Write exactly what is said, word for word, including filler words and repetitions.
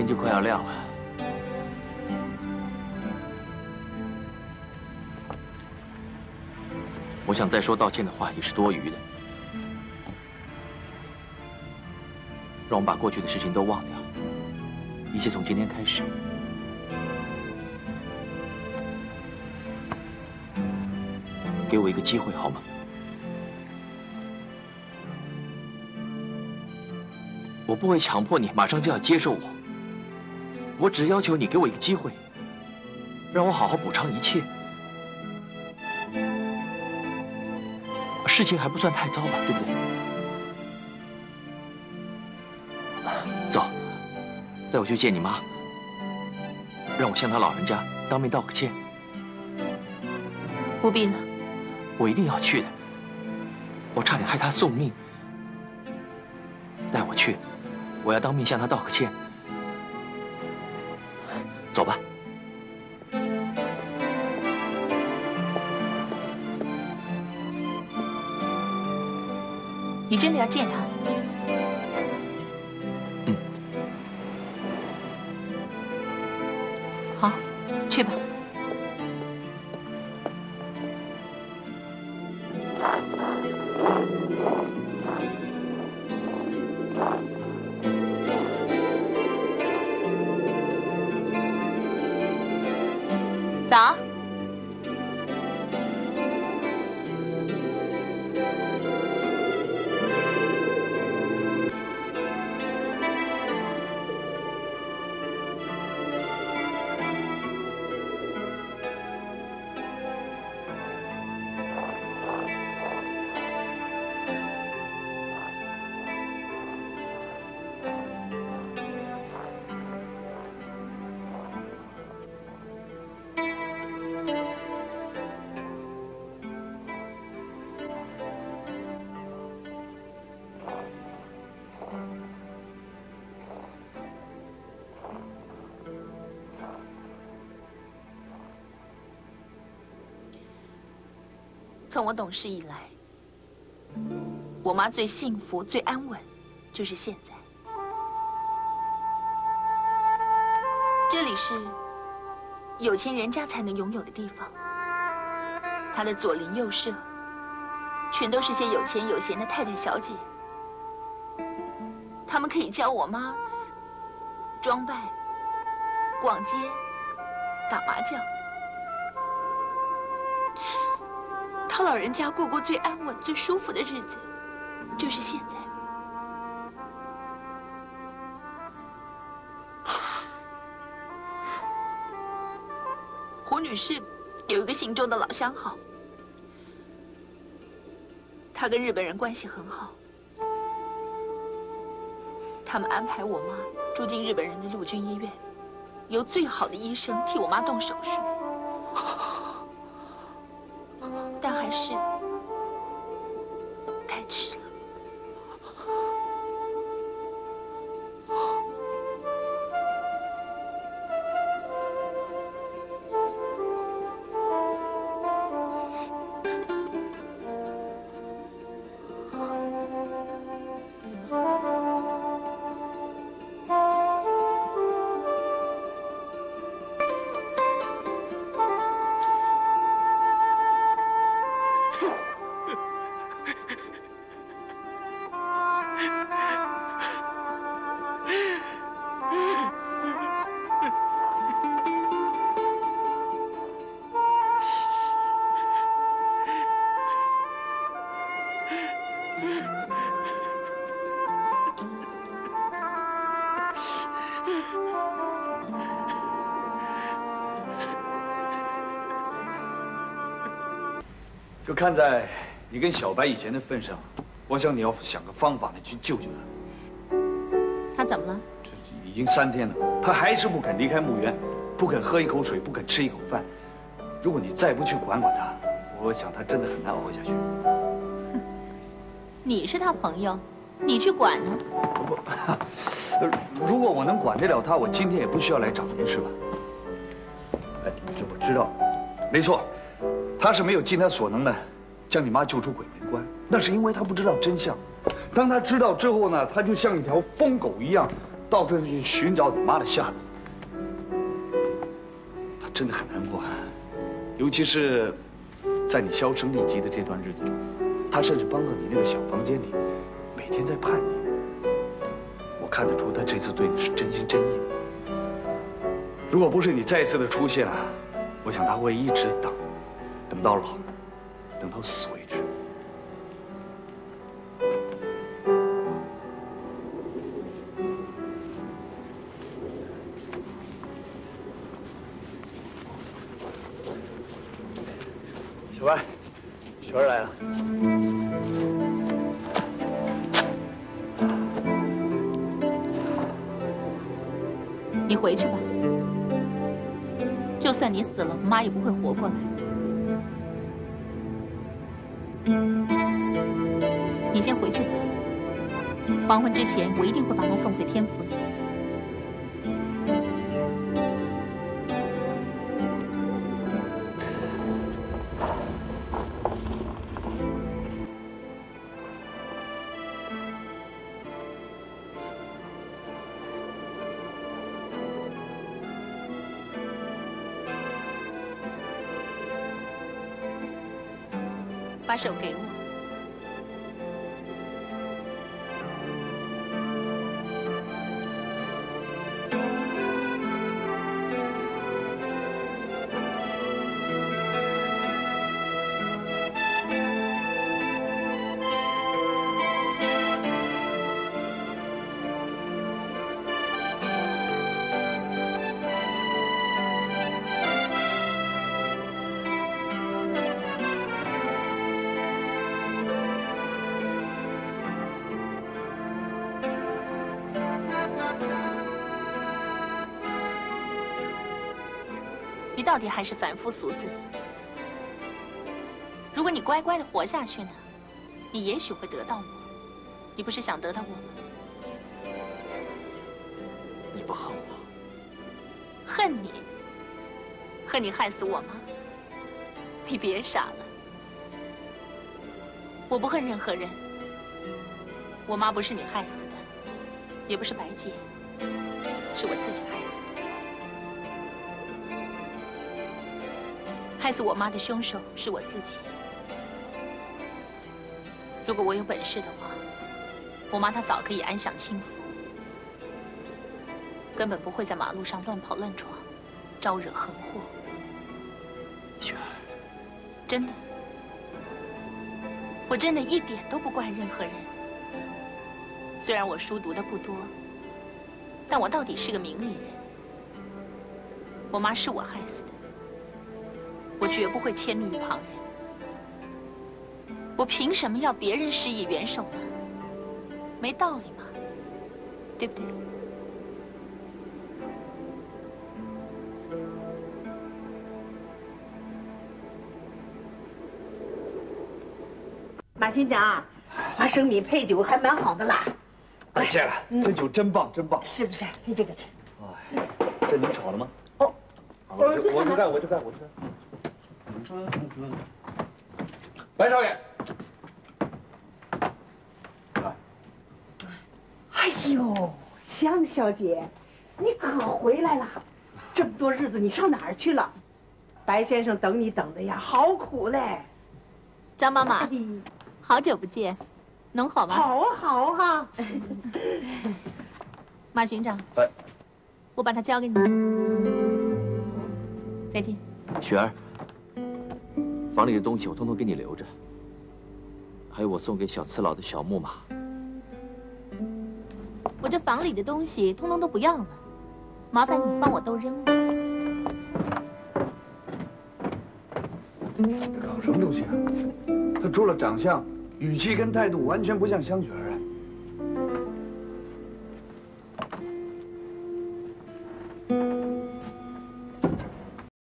天就快要亮了。我想再说道歉的话也是多余的。让我们把过去的事情都忘掉，一切从今天开始。给我一个机会好吗？我不会强迫你马上就要接受我，我只要求你给我一个机会，让我好好补偿一切。事情还不算太糟吧，对不对？走，带我去见你妈，让我向她老人家当面道个歉。 不必了， 我一定要去的。我差点害她送命，带我去，我要当面向她道个歉。走吧。 你真的要见他？ 嗯。 好，去吧。早。从我懂事以来，我妈最幸福、最安稳，就是现在。这里是有钱人家才能拥有的地方，她的左邻右舍，全都是些有钱有闲的太太小姐。他们可以教我妈装扮、逛街、打麻将。他老人家过过最安稳、最舒服的日子，就是现在。胡女士有一个姓周的老相好，他跟日本人关系很好，他们安排我妈住进日本人的陆军医院，由最好的医生替我妈动手术。但还是太迟了。 就看在你跟小白以前的份上，我想你要想个方法呢去救救他。 他怎么了？ 这已经三天了，他还是不肯离开墓园，不肯喝一口水，不肯吃一口饭。如果你再不去管管他，我想他真的很难熬下去。 哼，你是他朋友，你去管呢？ 不，如果我能管得了他，我今天也不需要来找您，是吧？哎，这我知道，没错。 他是没有尽他所能的将你妈救出鬼门关，那是因为他不知道真相。当他知道之后呢，他就像一条疯狗一样， 到处去寻找你妈的下落。她真的很难过，尤其是在你销声匿迹的这段日子里，她甚至搬到你那个小房间里，每天在盼你。我看得出她这次对你是真心真意的。如果不是你再次的出现啊，我想她会一直等，等到老，等到死为止。 小白，雪儿来了。 你回去吧，就算你死了，我妈也不会活过来。你先回去吧，黄昏之前我一定会把她送回天府里。 把手给我。你到底还是凡夫俗子。如果你乖乖的活下去呢，你也许会得到我。你不是想得到我吗？ 你不恨我？ 恨你？恨你害死我吗？你别傻了。我不恨任何人。我妈不是你害死的，也不是白洁，是我自己害死的。 害死我妈的凶手是我自己。如果我有本事的话，我妈她早可以安享清福，根本不会在马路上乱跑乱闯，招惹横祸。 雪儿， 真的，我真的一点都不怪任何人。虽然我书读的不多，但我到底是个明理人。我妈是我害死的。 我绝不会迁怒于旁人。我凭什么要别人施以援手呢？没道理嘛，对不对？ 马巡长，花生米配酒还蛮好的啦。 感谢了，这酒真棒，真棒， 是不是？配这个吃。 哎，这你炒的吗？ 哦， 我就我就干，我就干，我就干。 白少爷， 哎呦，香小姐，你可回来了！这么多日子你上哪儿去了？白先生等你等的呀，好苦嘞。 张妈妈，好久不见，农好吗？ 好啊，好啊。 马巡长， 哎， 我把它交给你。再见。 雪儿。 房里的东西我通通给你留着，还有我送给小次郎的小木马。 我这房里的东西通通都不要了，麻烦你帮我都扔了。 这搞什么东西啊？他除了长相、语气跟态度完全不像香雪儿啊！